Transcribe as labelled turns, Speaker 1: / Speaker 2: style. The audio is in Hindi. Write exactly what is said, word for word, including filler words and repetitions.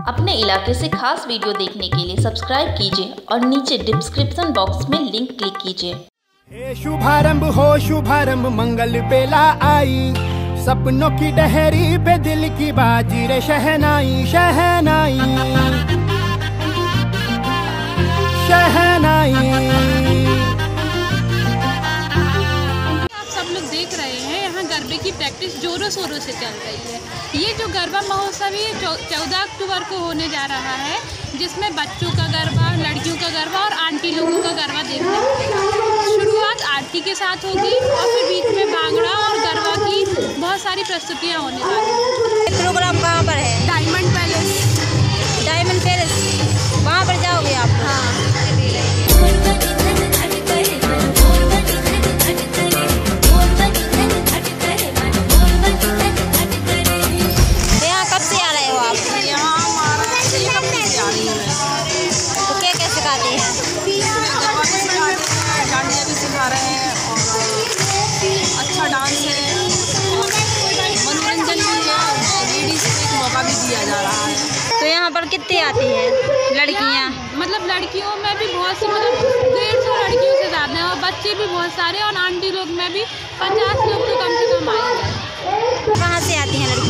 Speaker 1: अपने इलाके से खास वीडियो देखने के लिए सब्सक्राइब कीजिए और नीचे डिस्क्रिप्शन बॉक्स में लिंक क्लिक कीजिए।
Speaker 2: हे शुभारंभ हो शुभारंभ मंगल बेला आई, सपनों की डहरी पे दिल की बाजी रे शहनाई शहनाई शहनाई।
Speaker 3: आप सब लोग देख रहे हैं यहाँ गरबे की प्रैक्टिस जोरों शोरों से चल रही है। ये जो गरबा महोत्सव ये चौदह अक्टूबर को होने जा रहा है, जिसमें बच्चों का गरबा, लड़कियों का गरबा और आंटी लोगों का गरबा देखने मिलेगा। शुरुआत आरती के साथ होगी और फिर बीच में भांगड़ा और गरबा की बहुत सारी प्रस्तुतियाँ होने वाली हैं।
Speaker 4: प्रोग्राम कहाँ पर है?
Speaker 3: Diamond palace.
Speaker 4: डायमंड पैलेस, वहाँ पर जाओगे आप?
Speaker 3: हाँ।
Speaker 4: यहाँ कब से आ रहे हो आप?
Speaker 5: यहाँ हमारा एक हफ्ते से आ रही है।
Speaker 4: तो क्या क्या सिखाते हैं?
Speaker 5: गरबा भी सिखा रहे हैं, डांडिया भी सिखा रहे हैं और अच्छा डांस है और मनोरंजन भी है। लेडीज को एक मौका भी दिया जा रहा है।
Speaker 4: तो यहाँ पर कितने आती हैं लड़कियाँ?
Speaker 3: मतलब लड़कियों में भी बहुत सी, मतलब डेढ़ सौ लड़कियों से ज़्यादा है और बच्चे भी बहुत सारे और आंटी लोग में भी पचास लोग तो कम से कम आएंगे।
Speaker 4: कहाँ से आती हैं लड़कियाँ?